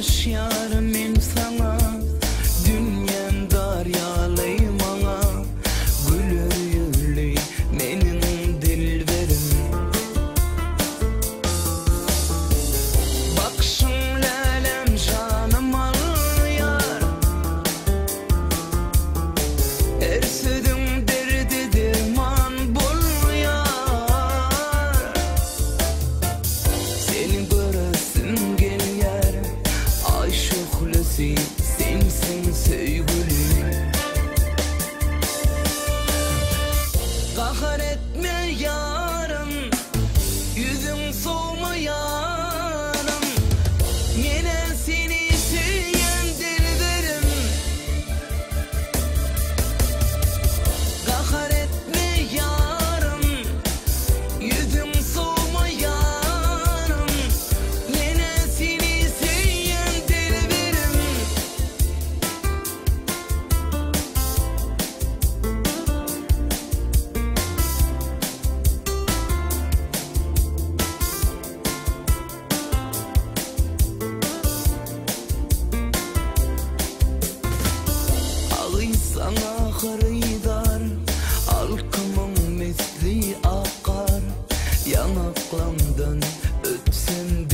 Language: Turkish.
Yoldaş yarım men sana, dünyam daryalayım ana. Gülür yüllü menin dilberim. Bakışın lelem canım al yar. Her sözün derdi derman bul yar. Seni bırasın gel yar. Aşıklısı sensin sevgilim. Kahır etme yarım, yüzün soğuma yarım. Yine seni seven dilberim. Kahır etme yarım, yüzün soğuma yarım. Yine seni seven dilberim. Ağıysan ahırıydar, alkımın misli akar. Yanaklarımdan ötsem